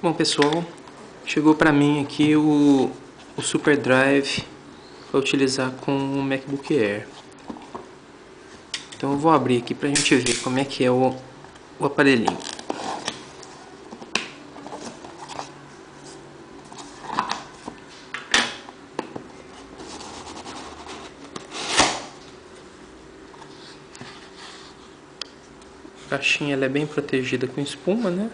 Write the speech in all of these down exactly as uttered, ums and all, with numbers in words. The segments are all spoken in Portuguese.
Bom pessoal, chegou para mim aqui o, o Super Drive para utilizar com o MacBook Air. Então eu vou abrir aqui para a gente ver como é que é o, o aparelhinho. A caixinha ela é bem protegida com espuma, né?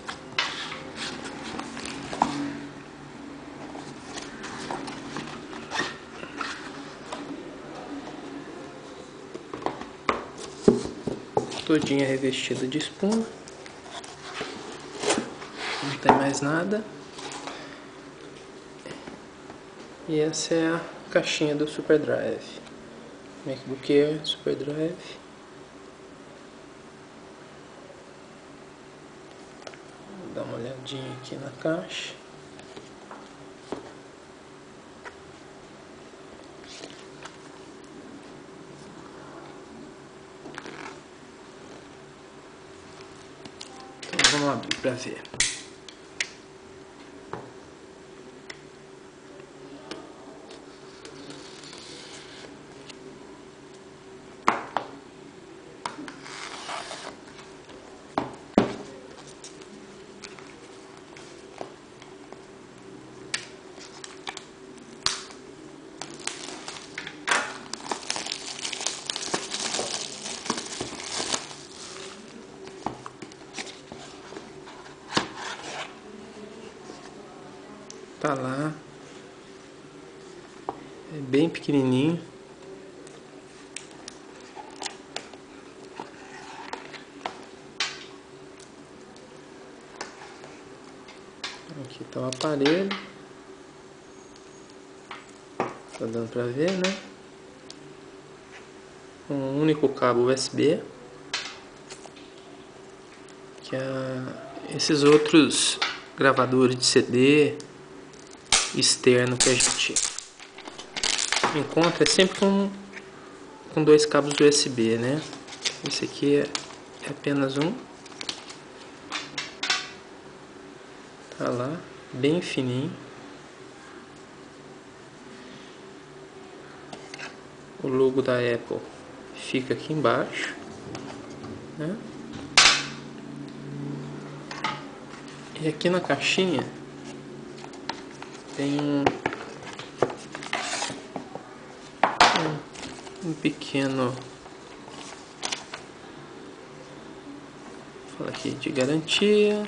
Todinha revestida de espuma. Não tem mais nada. E essa é a caixinha do Super Drive. MacBook Air Super Drive. Vou dar uma olhadinha aqui na caixa. Então vamos abrir para ver. Tá lá, é bem pequenininho. Aqui tá o aparelho, tá dando pra ver, né? Um único cabo U S B, que é esses outros gravadores de C D externo que a gente encontra é sempre com, com dois cabos U S B, né? Esse aqui é, é apenas um. Tá lá, bem fininho. O logo da Apple fica aqui embaixo, né? E aqui na caixinha tem um, um, um pequeno, fala aqui de garantia.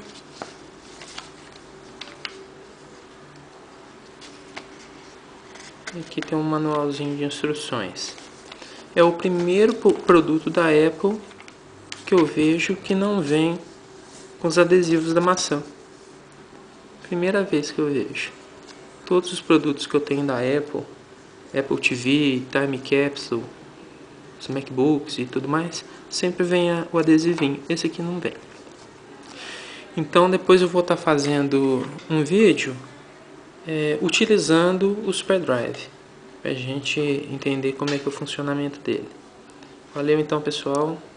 Aqui tem um manualzinho de instruções. É o primeiro produto da Apple que eu vejo que não vem com os adesivos da maçã. Primeira vez que eu vejo. Todos os produtos que eu tenho da Apple, Apple T V, Time Capsule, os MacBooks e tudo mais, sempre vem o adesivinho. Esse aqui não vem. Então depois eu vou estar fazendo um vídeo é, utilizando o Super Drive, para a gente entender como é que é o funcionamento dele. Valeu então pessoal.